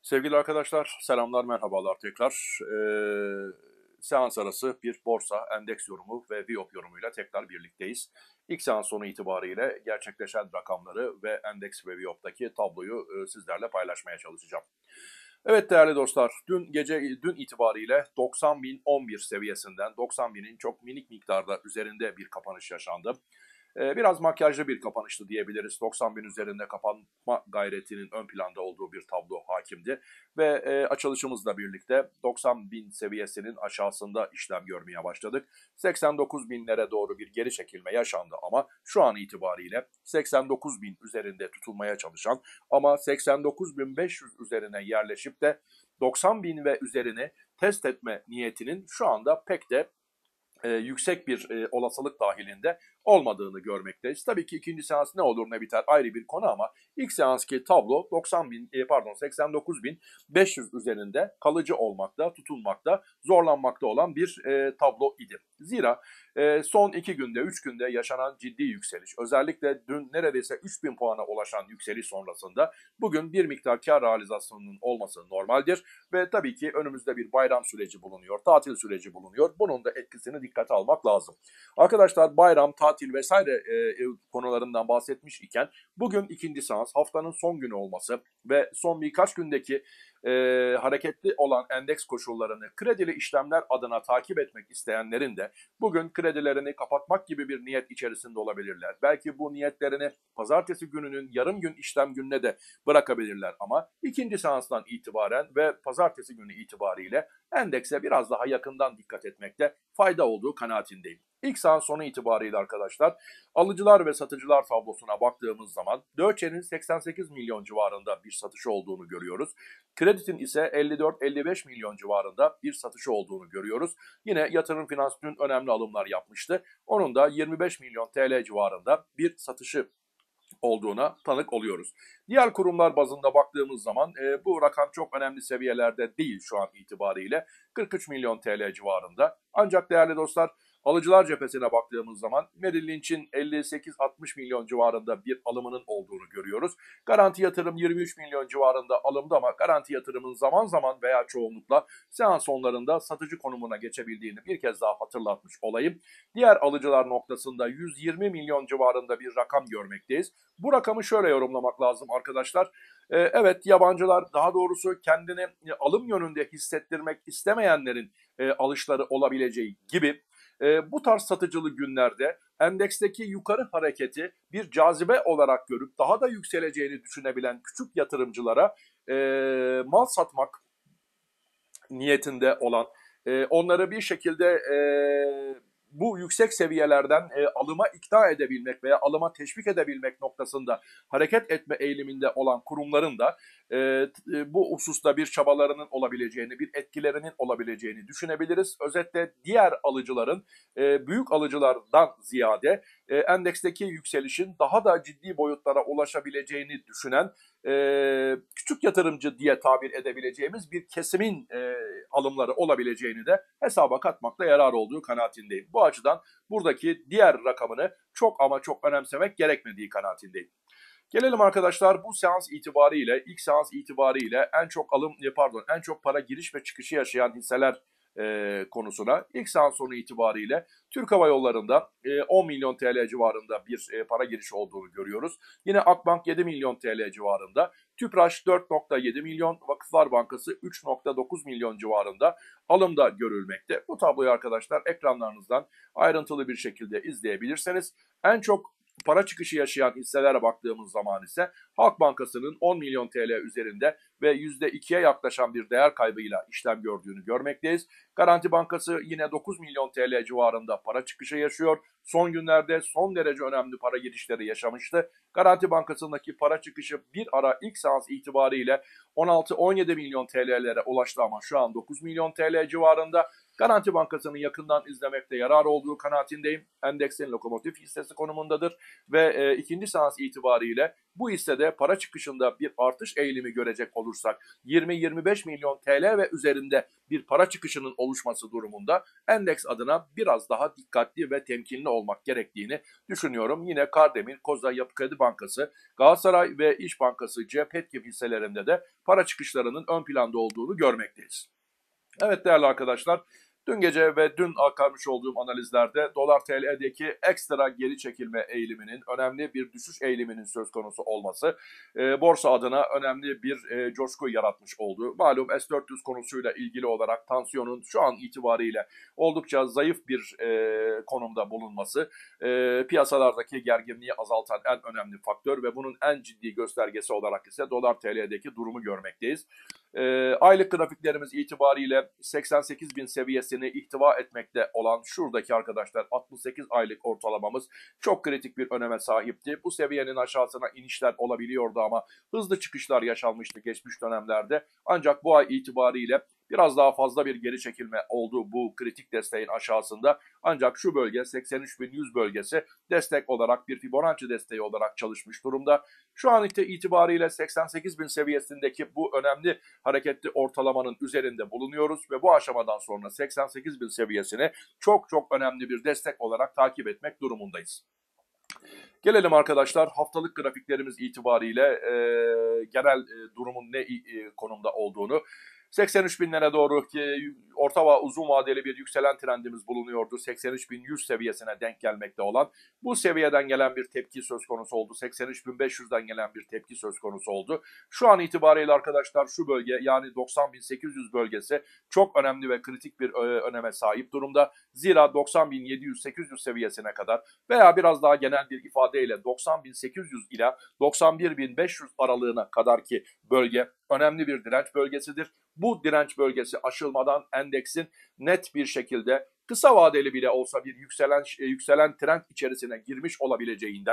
Sevgili arkadaşlar, selamlar, merhabalar tekrar. Seans arası bir borsa, endeks yorumu ve Viyop yorumuyla tekrar birlikteyiz. İlk seans sonu itibariyle gerçekleşen rakamları ve endeks ve Viyop'taki tabloyu sizlerle paylaşmaya çalışacağım. Evet değerli dostlar, dün itibariyle 90.011 seviyesinden 90.000'in çok minik miktarda üzerinde bir kapanış yaşandı. Biraz makyajlı bir kapanıştı diyebiliriz. 90.000 üzerinde kapanma gayretinin ön planda olduğu bir tablo hakimdi. Ve açılışımızla birlikte 90.000 seviyesinin aşağısında işlem görmeye başladık. 89.000'lere doğru bir geri çekilme yaşandı ama şu an itibariyle 89.000 üzerinde tutulmaya çalışan ama 89.500 üzerine yerleşip de 90.000 ve üzerini test etme niyetinin şu anda pek de yüksek bir olasılık dahilinde olmadığını görmekteyiz. Tabii ki ikinci seans ne olur ne biter ayrı bir konu ama ilk seanski tablo 89.500 üzerinde kalıcı olmakta, tutulmakta, zorlanmakta olan bir tablo idi. Zira son 2 günde, 3 günde yaşanan ciddi yükseliş, özellikle dün neredeyse 3.000 puana ulaşan yükseliş sonrasında bugün bir miktar kar realizasyonunun olması normaldir. Ve tabii ki önümüzde bir bayram süreci bulunuyor, tatil süreci bulunuyor. Bunun da etkisini dikkate almak lazım. Arkadaşlar bayram, tatil vesaire konularından bahsetmiş iken bugün ikinci seans, haftanın son günü olması ve son birkaç gündeki hareketli olan endeks koşullarını kredili işlemler adına takip etmek isteyenlerin de bugün kredilerini kapatmak gibi bir niyet içerisinde olabilirler. Belki bu niyetlerini pazartesi gününün yarım gün işlem gününe de bırakabilirler ama ikinci seanstan itibaren ve pazartesi günü itibariyle endekse biraz daha yakından dikkat etmekte fayda olduğu kanaatindeyim. İlk seans sonu itibariyle arkadaşlar alıcılar ve satıcılar tablosuna baktığımız zaman Döçe'nin 88 milyon civarında bir satışı olduğunu görüyoruz. Kredit'in ise 54-55 milyon civarında bir satışı olduğunu görüyoruz. Yine Yatırım Finans dün önemli alımlar yapmıştı. Onun da 25 milyon TL civarında bir satışı olduğuna tanık oluyoruz. Diğer kurumlar bazında baktığımız zaman bu rakam çok önemli seviyelerde değil şu an itibariyle. 43 milyon TL civarında. Ancak değerli dostlar alıcılar cephesine baktığımız zaman Merrill Lynch'in 58-60 milyon civarında bir alımının olduğunu görüyoruz. Garanti Yatırım 23 milyon civarında alımda ama Garanti Yatırım'ın zaman zaman veya çoğunlukla seans sonlarında satıcı konumuna geçebildiğini bir kez daha hatırlatmış olayım. Diğer alıcılar noktasında 120 milyon civarında bir rakam görmekteyiz. Bu rakamı şöyle yorumlamak lazım arkadaşlar. Evet yabancılar daha doğrusu kendini alım yönünde hissettirmek istemeyenlerin alışları olabileceği gibi bu tarz satıcılı günlerde endeksteki yukarı hareketi bir cazibe olarak görüp daha da yükseleceğini düşünebilen küçük yatırımcılara mal satmak niyetinde olan, onları bir şekilde bu yüksek seviyelerden alıma ikna edebilmek veya alıma teşvik edebilmek noktasında hareket etme eğiliminde olan kurumların da bu hususta bir çabalarının olabileceğini, bir etkilerinin olabileceğini düşünebiliriz. Özetle diğer alıcıların büyük alıcılardan ziyade endeksteki yükselişin daha da ciddi boyutlara ulaşabileceğini düşünen küçük yatırımcı diye tabir edebileceğimiz bir kesimin alımları olabileceğini de hesaba katmakta yarar olduğu kanaatindeyim. Bu açıdan buradaki diğer rakamını çok ama çok önemsemek gerekmediği kanaatindeyim. Gelelim arkadaşlar bu seans itibariyle, ilk seans itibariyle en çok para giriş ve çıkışı yaşayan hisseler konusuna. İlk seans sonu itibariyle Türk Hava Yolları'nda 10 milyon TL civarında bir para girişi olduğunu görüyoruz. Yine Akbank 7 milyon TL civarında, Tüpraş 4.7 milyon, Vakıflar Bankası 3.9 milyon civarında alımda görülmekte. Bu tabloyu arkadaşlar ekranlarınızdan ayrıntılı bir şekilde izleyebilirsiniz. En çok para çıkışı yaşayan hisselere baktığımız zaman ise Halk Bankası'nın 10 milyon TL üzerinde ve %2'ye yaklaşan bir değer kaybıyla işlem gördüğünü görmekteyiz. Garanti Bankası yine 9 milyon TL civarında para çıkışı yaşıyor. Son günlerde son derece önemli para girişleri yaşamıştı. Garanti Bankası'ndaki para çıkışı bir ara ilk seans itibariyle 16-17 milyon TL'lere ulaştı ama şu an 9 milyon TL civarında. Garanti Bankası'nı yakından izlemekte yarar olduğu kanaatindeyim. Endeksin lokomotif hissesi konumundadır ve ikinci seans itibariyle Bu hissede para çıkışında bir artış eğilimi görecek olursak 20-25 milyon TL ve üzerinde bir para çıkışının oluşması durumunda endeks adına biraz daha dikkatli ve temkinli olmak gerektiğini düşünüyorum. Yine Kardemir, Koza Yapı Kredi Bankası, Galatasaray ve İş Bankası, Petkim hisselerinde de para çıkışlarının ön planda olduğunu görmekteyiz. Evet değerli arkadaşlar, dün gece ve dün aktarmış olduğum analizlerde dolar TL'deki ekstra geri çekilme eğiliminin, önemli bir düşüş eğiliminin söz konusu olması borsa adına önemli bir coşku yaratmış oldu. Malum S-400 konusuyla ilgili olarak tansiyonun şu an itibariyle oldukça zayıf bir konumda bulunması piyasalardaki gerginliği azaltan en önemli faktör ve bunun en ciddi göstergesi olarak ise dolar TL'deki durumu görmekteyiz. Aylık grafiklerimiz itibariyle 88.000 seviyesini ihtiva etmekte olan şuradaki arkadaşlar 68 aylık ortalamamız çok kritik bir öneme sahipti. Bu seviyenin aşağısına inişler olabiliyordu ama hızlı çıkışlar yaşanmıştı geçmiş dönemlerde. Ancak bu ay itibariyle biraz daha fazla bir geri çekilme oldu bu kritik desteğin aşağısında. Ancak şu bölge 83.100 bölgesi destek olarak bir Fibonacci desteği olarak çalışmış durumda. Şu an itibariyle 88.000 seviyesindeki bu önemli hareketli ortalamanın üzerinde bulunuyoruz ve bu aşamadan sonra 88.000 seviyesini çok önemli bir destek olarak takip etmek durumundayız. Gelelim arkadaşlar haftalık grafiklerimiz itibariyle genel durumun ne konumda olduğunu. 83 binlere doğru ki orta ve uzun vadeli bir yükselen trendimiz bulunuyordu. 83.100 seviyesine denk gelmekte olan bu seviyeden gelen bir tepki söz konusu oldu. 83.500'den gelen bir tepki söz konusu oldu. Şu an itibariyle arkadaşlar şu bölge yani 90.800 bölgesi çok önemli ve kritik bir öneme sahip durumda. Zira 90.700-800 seviyesine kadar veya biraz daha genel bir ifadeyle 90.800 ile 91.500 aralığına kadar ki bölge önemli bir direnç bölgesidir. Bu direnç bölgesi aşılmadan endeksin net bir şekilde kısa vadeli bile olsa bir yükselen trend içerisine girmiş olabileceğinden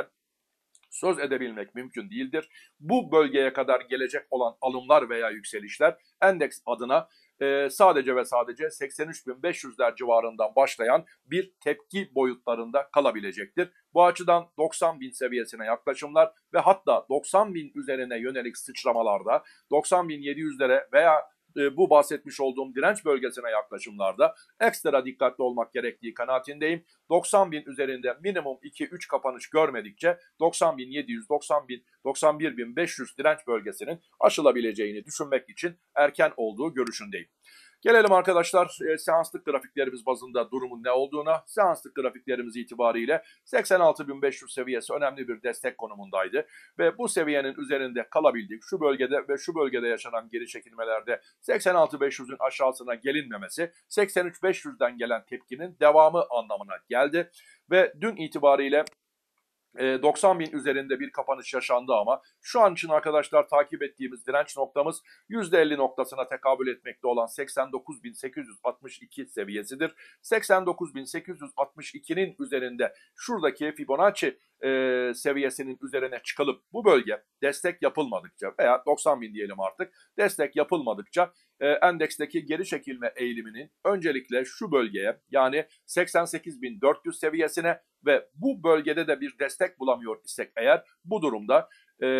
söz edebilmek mümkün değildir. Bu bölgeye kadar gelecek olan alımlar veya yükselişler endeks adına sadece ve sadece 83.500'ler civarından başlayan bir tepki boyutlarında kalabilecektir. Bu açıdan 90.000 seviyesine yaklaşımlar ve hatta 90.000 üzerine yönelik sıçramalarda 90.700'lere veya bu bahsetmiş olduğum direnç bölgesine yaklaşımlarda ekstra dikkatli olmak gerektiği kanaatindeyim. 90.000 üzerinde minimum 2-3 kapanış görmedikçe 90.700, 90.000, 91.500 direnç bölgesinin aşılabileceğini düşünmek için erken olduğu görüşündeyim. Gelelim arkadaşlar seanslık grafiklerimiz bazında durumun ne olduğuna. Seanslık grafiklerimiz itibariyle 86.500 seviyesi önemli bir destek konumundaydı. Ve bu seviyenin üzerinde kalabildik. Şu bölgede ve şu bölgede yaşanan geri çekilmelerde 86.500'ün aşağısına gelinmemesi 83.500'den gelen tepkinin devamı anlamına geldi. Ve dün itibariyle 90.000 üzerinde bir kapanış yaşandı ama şu an için arkadaşlar takip ettiğimiz direnç noktamız %50 noktasına tekabül etmekte olan 89.862 seviyesidir. 89.862'nin üzerinde şuradaki Fibonacci seviyesinin üzerine çıkılıp bu bölge destek yapılmadıkça veya 90.000 diyelim artık destek yapılmadıkça endeksteki geri çekilme eğiliminin öncelikle şu bölgeye yani 88.400 seviyesine ve bu bölgede de bir destek bulamıyor isek eğer bu durumda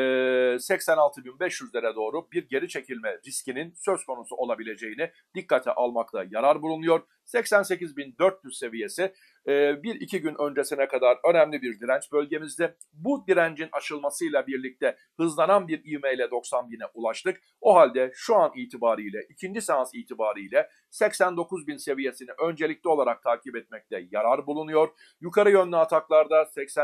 86.500'lere doğru bir geri çekilme riskinin söz konusu olabileceğini dikkate almakta yarar bulunuyor. 88.400 seviyesi 1-2 gün öncesine kadar önemli bir direnç bölgemizde. Bu direncin aşılmasıyla birlikte hızlanan bir ivmeyle 90.000'e ulaştık. O halde şu an itibariyle ikinci seans itibariyle 89.000 seviyesini öncelikli olarak takip etmekte yarar bulunuyor. Yukarı yönlü ataklarda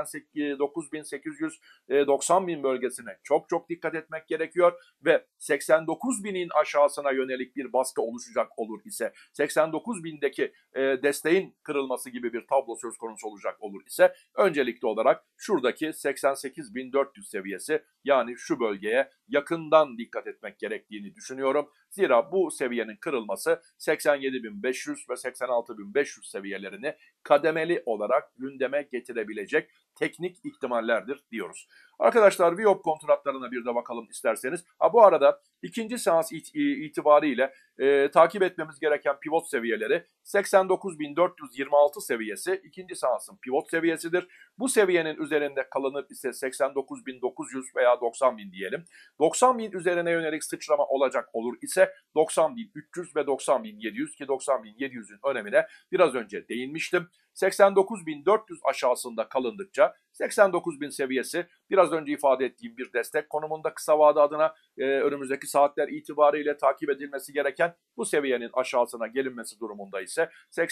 89.800, 90.000 bölgesine çok dikkat etmek gerekiyor ve 89.000'in aşağısına yönelik bir baskı oluşacak olur ise 89.000'deki desteğin kırılması gibi bir tablo söz konusu olacak olur ise öncelikli olarak şuradaki 88.400 seviyesi yani şu bölgeye yakından dikkat etmek gerektiğini düşünüyorum. Zira bu seviyenin kırılması 87.500 ve 86.500 seviyelerini kademeli olarak gündeme getirebilecek teknik ihtimallerdir diyoruz. Arkadaşlar VWAP kontratlarına bir de bakalım isterseniz. Bu arada ikinci seans itibariyle takip etmemiz gereken pivot seviyeleri 89.426 seviyesi ikinci seansın pivot seviyesidir. Bu seviyenin üzerinde kalınır ise 89.900 veya 90.000 diyelim. 90.000 üzerine yönelik sıçrama olacak olur ise 90.300 ve 90.700 ki 90.700'ün önemine biraz önce değinmiştim. 89.400 aşağısında kalındıkça 89.000 seviyesi biraz önce ifade ettiğim bir destek konumunda kısa vade adına önümüzdeki saatler itibariyle takip edilmesi gereken bu seviyenin aşağısına gelinmesi durumunda ise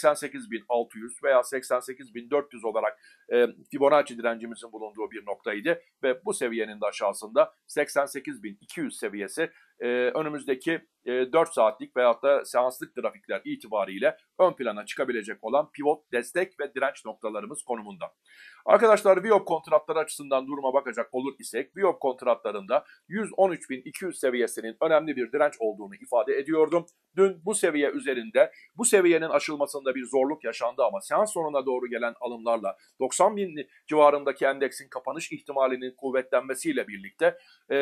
88.600 veya 88.400 olarak Fibonacci direncimizin bulunduğu bir noktaydı ve bu seviyenin de aşağısında 88.200 seviyesi önümüzdeki 4 saatlik veyahut da seanslık grafikler itibariyle ön plana çıkabilecek olan pivot, destek ve direnç noktalarımız konumunda. Arkadaşlar Viyop kontratları açısından duruma bakacak olur isek Viyop kontratlarında 113.200 seviyesinin önemli bir direnç olduğunu ifade ediyordum. Dün bu seviye üzerinde bu seviyenin aşılmasında bir zorluk yaşandı ama seans sonuna doğru gelen alımlarla 90.000 civarındaki endeksin kapanış ihtimalinin kuvvetlenmesiyle birlikte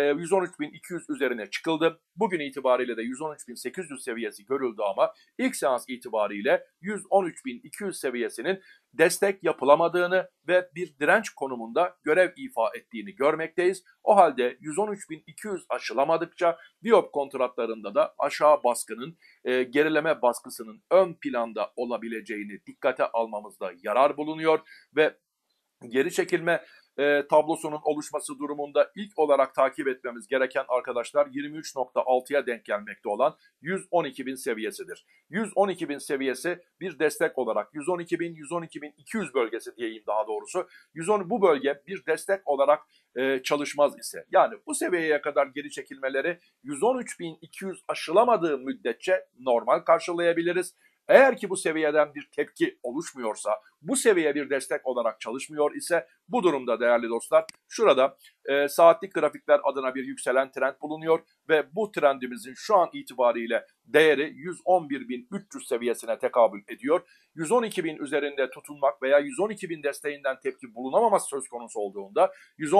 113.200 üzerine çıkıldı. Bugün itibariyle de 113.800 seviyesi görüldü ama ilk seans itibariyle 113.200 seviyesinin destek yapılamadığını ve bir direnç konumunda görev ifa ettiğini görmekteyiz. O halde 113.200 aşılamadıkça Viyop kontratlarında da aşağı baskının, gerileme baskısının ön planda olabileceğini dikkate almamızda yarar bulunuyor ve geri çekilme tablosunun oluşması durumunda ilk olarak takip etmemiz gereken arkadaşlar 23.6'ya denk gelmekte olan 112.000 seviyesidir. 112.000 seviyesi bir destek olarak 112.000-112.200 bölgesi diyeyim daha doğrusu. Bu bölge bir destek olarak çalışmaz ise yani bu seviyeye kadar geri çekilmeleri 113.200 aşılamadığı müddetçe normal karşılayabiliriz. Eğer ki bu seviyeden bir tepki oluşmuyorsa, bu seviye bir destek olarak çalışmıyor ise bu durumda değerli dostlar şurada saatlik grafikler adına bir yükselen trend bulunuyor ve bu trendimizin şu an itibariyle değeri 111.300 seviyesine tekabül ediyor. 112.000 üzerinde tutunmak veya 112.000 desteğinden tepki bulunamaması söz konusu olduğunda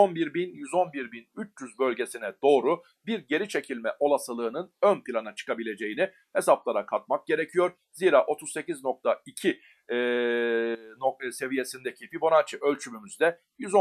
111.000-111.300 bölgesine doğru bir geri çekilme olasılığının ön plana çıkabileceğini hesaplara katmak gerekiyor. Zira 38.2 seviyesindeki Fibonacci ölçümümüzde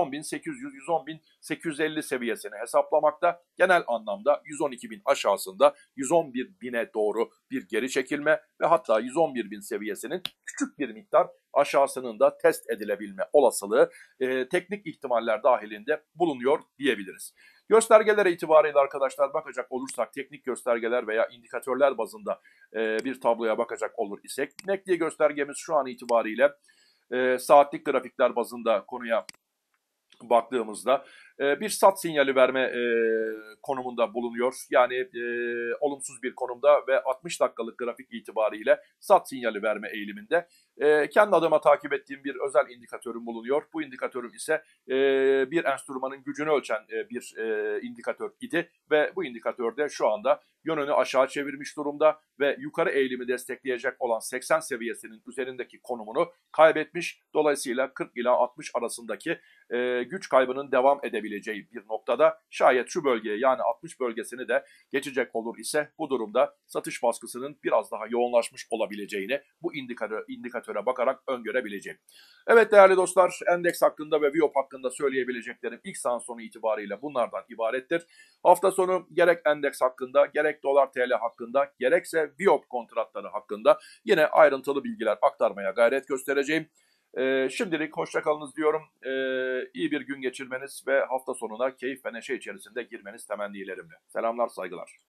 110.800-110.850 seviyesini hesaplamakta. Genel anlamda 112.000 aşağısında 111.000'e doğru bir geri çekilme ve hatta 111.000 seviyesinin küçük bir miktar aşağısının da test edilebilme olasılığı teknik ihtimaller dahilinde bulunuyor diyebiliriz. Göstergelere itibariyle arkadaşlar bakacak olursak teknik göstergeler veya indikatörler bazında bir tabloya bakacak olur isek MACD göstergemiz şu an itibariyle saatlik grafikler bazında konuya baktığımızda bir sat sinyali verme konumunda bulunuyor. Yani olumsuz bir konumda ve 60 dakikalık grafik itibariyle sat sinyali verme eğiliminde. Kendi adıma takip ettiğim bir özel indikatörüm bulunuyor. Bu indikatörüm ise bir enstrümanın gücünü ölçen bir indikatör idi ve bu indikatörde şu anda yönünü aşağı çevirmiş durumda ve yukarı eğilimi destekleyecek olan 80 seviyesinin üzerindeki konumunu kaybetmiş. Dolayısıyla 40 ila 60 arasındaki güç kaybının devam edebileceği bir noktada şayet şu bölgeye yani 60 bölgesini de geçecek olur ise bu durumda satış baskısının biraz daha yoğunlaşmış olabileceğini bu indikatöre bakarak öngörebileceğim. Evet değerli dostlar, endeks hakkında ve Viyop hakkında söyleyebileceklerim ilk seans sonu itibariyle bunlardan ibarettir. Hafta sonu gerek endeks hakkında, gerek dolar TL hakkında, gerekse Viyop kontratları hakkında yine ayrıntılı bilgiler aktarmaya gayret göstereceğim. Şimdilik hoşçakalınız diyorum. İyi bir gün geçirmeniz ve hafta sonuna keyif ve neşe içerisinde girmeniz temennilerimle. Selamlar, saygılar.